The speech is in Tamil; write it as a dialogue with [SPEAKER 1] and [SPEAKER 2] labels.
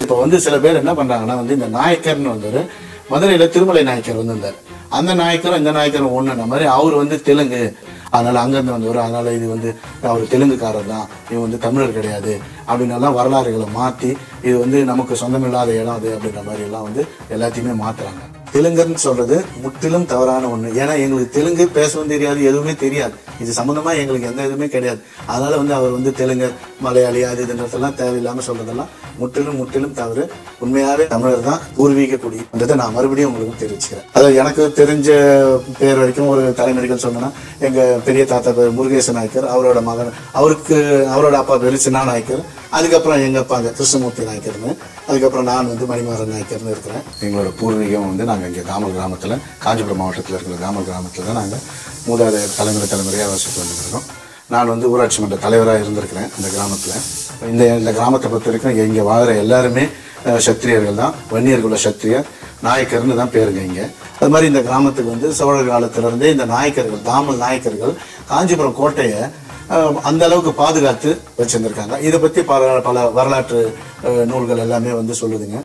[SPEAKER 1] இப்போ வந்து சில பேர் என்ன பண்றாங்கன்னா வந்து இந்த நாயக்கர்னு வந்து மதுரையில திருமலை நாயக்கர் வந்திருந்தார். அந்த நாயக்கரும் இந்த நாயக்கரும் ஒண்ணுன மாதிரி அவர் வந்து தெலுங்கு, அதனால அங்கிருந்து வந்தவர், அதனால இது வந்து அவர் தெலுங்குக்காரர் தான், இவன் வந்து தமிழர் கிடையாது அப்படின்னலாம் வரலாறுகளை மாற்றி இது வந்து நமக்கு சொந்தமில்லாத இடம் அது அப்படின்ற மாதிரி எல்லாம் வந்து எல்லாத்தையுமே மாத்துறாங்க. தெலுங்குன்னு சொல்றது முற்றிலும் தவறான ஒண்ணு. ஏன்னா எங்களுக்கு தெலுங்கு பேசவும் தெரியாது, எதுவுமே தெரியாது, இது சம்பந்தமா எங்களுக்கு எந்த இதுவுமே கிடையாது. அதனால வந்து அவர் வந்து தெலுங்கர், மலையாளி அது இதுன்றதெல்லாம் தேவையில்லாம சொல்றதெல்லாம் முற்றிலும் தவறு. உண்மையாவே தமிழர் தான், பூர்வீக குடி என்றதை நான் மறுபடியும் உங்களுக்கு தெரிவிச்சுக்கிறேன். அதாவது எனக்கு தெரிஞ்ச பேர் வரைக்கும் ஒரு தலைமுறைகள் சொன்னா, எங்க பெரிய தாத்தா பேர் முருகேச நாயக்கர், அவரோட மகன், அவரோட அப்பா பேரு சின்ன நாயக்கர், அதுக்கப்புறம் எங்க அப்பாங்க கிருஷ்ணமூர்த்தி நாயக்கர்னு, அதுக்கப்புறம் நான் வந்து மணிமாறன் நாயக்கர்னு இருக்கிறேன். எங்களோட பூர்வீகம் வந்து நாங்கள் இங்கே தாமல் கிராமத்தில், காஞ்சிபுரம் மாவட்டத்தில் இருக்கிற தாமல் கிராமத்தில் தான் நாங்கள் மூதாதையர் தலைமுறையாக வசித்து வந்துருக்கோம். நான் வந்து ஊராட்சி மன்ற தலைவராக இருந்திருக்கிறேன் இந்த கிராமத்தில். இந்த கிராமத்தை பொறுத்த வரைக்கும் இங்கே வாழ்கிற எல்லாருமே சத்திரியர்கள் தான், வன்னியர்குல சத்திரியர் நாயக்கர்னு தான் பேருங்க இங்கே. அது மாதிரி இந்த கிராமத்துக்கு வந்து சோழர் காலத்திலிருந்தே இந்த நாயக்கர்கள், தாமல் நாயக்கர்கள் காஞ்சிபுரம் கோட்டையை அந்த அளவுக்கு பாதுகாத்து வச்சிருந்திருக்காங்க. இதை பற்றி பல வரலாற்று நூல்கள் எல்லாமே வந்து சொல்லுதுங்க.